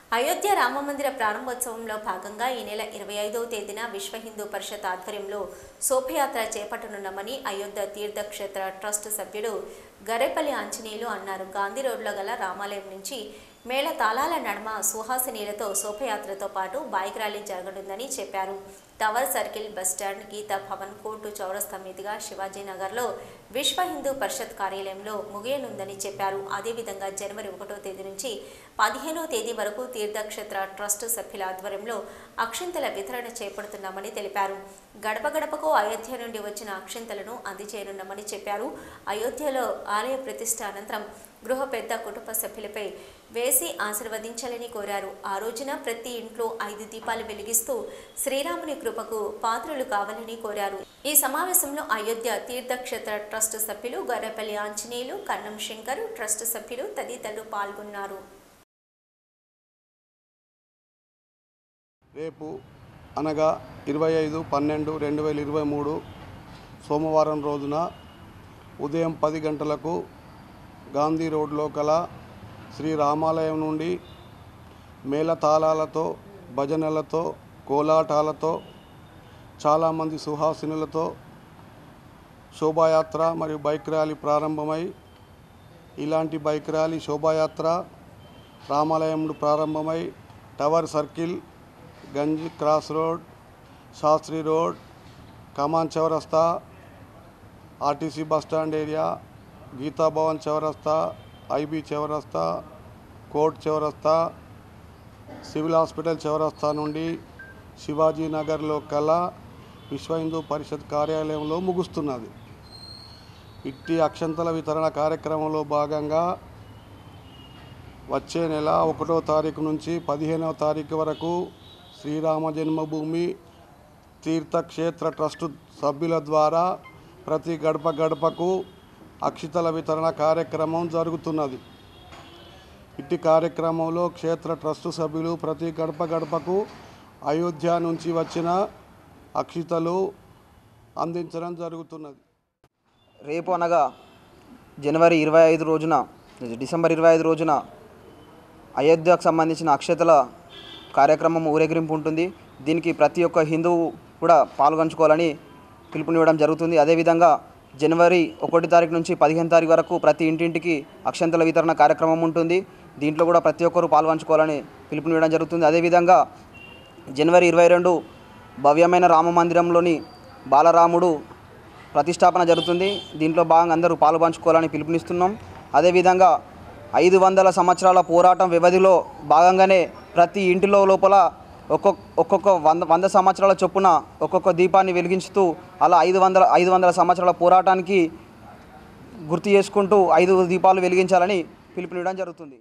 అయోధ్య రామమందిర ప్రారంభోత్సవంలో భాగంగా ఈ నెల 25వ తేదీన విశ్వ హిందూ పరిషత్ ఆధ్వర్యంలో శోభయాత్ర చేపట్టనున్నామని అయోధ్య తీర్థక్షేత్ర ట్రస్ట్ సభ్యుడు గరేపల్లి ఆంజనేయులు అన్నారు. గాంధీ రోడ్లో గల రామాలయం నుంచి మేళ తాళాల నడుమ సుహాసినీలతో శోభయాత్రతో పాటు బైక్ ర్యాలీ జరగనుందని చెప్పారు. Tower circle, bus stand, Geeta Bhavan, court చౌరస్తా మీదుగా శివాజీనగర్లో విశ్వ హిందూ పరిషత్ కార్యాలయంలో ముగియనుందని చెప్పారు. అదేవిధంగా జనవరి 1వ తేదీ నుంచి 15వ తేదీ వరకు తీర్థక్షేత్ర ట్రస్ట్ సభ్యుల ఆధ్వర్యంలో అక్షింతల వితరణ చేపడుతున్నామని తెలిపారు. గడప గడపకు అయోధ్య నుండి వచ్చిన అక్షింతలను అందజేయనున్నామని చెప్పారు. అయోధ్యలో ఆలయ ప్రతిష్ఠ అనంతరం గృహ పెద్ద కుటుంబ సభ్యులపై వేసి ఆశీర్వదించాలని కోరారు. ఆ రోజున ప్రతి ఇంట్లో 5 దీపాలు వెలిగిస్తూ శ్రీరాముని కృపకు పాత్రలు కావాలని కోరారు. ఈ సమావేశంలో అయోధ్య తీర్థక్షేత్ర ట్రస్ట్ సభ్యులు గరేపల్లి ఆంజనేయులు, కన్నం శంకర్, ట్రస్ట్ సభ్యులు తదితరులు పాల్గొన్నారు. రేపు అనగా 25/12/2023 సోమవారం రోజున ఉదయం 10 గంటలకు గాంధీ రోడ్లో కల శ్రీ రామాలయం నుండి మేళతాళాలతో, భజనలతో, కోలాటాలతో, చాలామంది సుహాసినులతో శోభాయాత్ర మరియు బైక్ ర్యాలీ ప్రారంభమై ఇలాంటి బైక్ ర్యాలీ శోభాయాత్ర రామాలయం ప్రారంభమై tower circle, Ganj cross road, Shastri road, Kaman చౌరస్తా, RTC bus stand area, Geeta Bhavan చౌరస్తా, ఐబీ చౌరస్తా, కోర్ట్ చౌరస్తా, సివిల్ హాస్పిటల్ చౌరస్తా నుండి శివాజీనగర్లో కల విశ్వ హిందూ పరిషత్ కార్యాలయంలో ముగుస్తున్నది. ఇట్టి అక్షంతల వితరణ కార్యక్రమంలో భాగంగా వచ్చే నెల 1వ తారీఖు నుంచి 15వ తారీఖు వరకు శ్రీరామ జన్మభూమి తీర్థక్షేత్ర ట్రస్టు సభ్యుల ద్వారా ప్రతి గడప గడపకు అక్షితల వితరణ కార్యక్రమం జరుగుతున్నది. ఇట్టి కార్యక్రమంలో క్షేత్ర ట్రస్టు సభ్యులు ప్రతి గడప గడపకు అయోధ్య నుంచి వచ్చిన అక్షితలు అందించడం జరుగుతున్నది. రేపు అనగా జనవరి 25 రోజున, డిసెంబర్ 25 రోజున అయోధ్యకు సంబంధించిన అక్షతల కార్యక్రమం ఊరేగింపు ఉంటుంది. దీనికి ప్రతి ఒక్క హిందువు కూడా పాల్గొంచుకోవాలని పిలుపునివ్వడం జరుగుతుంది. అదేవిధంగా జనవరి 1 తారీఖు నుంచి 15 తారీఖు వరకు ప్రతి ఇంటింటికి అక్షంతల వితరణ కార్యక్రమం ఉంటుంది. దీంట్లో కూడా ప్రతి ఒక్కరూ పాల్గొంచుకోవాలని పిలుపునివ్వడం జరుగుతుంది. అదేవిధంగా జనవరి 22 భవ్యమైన రామ మందిరంలోని బాలరాముడు ప్రతిష్టాపన జరుగుతుంది. దీంట్లో భాగంగా అందరూ పాల్గొంచుకోవాలని పిలుపునిస్తున్నాం. అదేవిధంగా 500 సంవత్సరాల పోరాటం వ్యవధిలో భాగంగానే ప్రతి ఇంటిలో లోపల ఒక్కొక్క 100 సంవత్సరాల చొప్పున ఒక్కొక్క దీపాన్ని వెలిగించుతూ అలా 500 సంవత్సరాల పోరాటానికి గుర్తు చేసుకుంటూ 5 దీపాలు వెలిగించాలని పిలుపునివ్వడం జరుగుతుంది.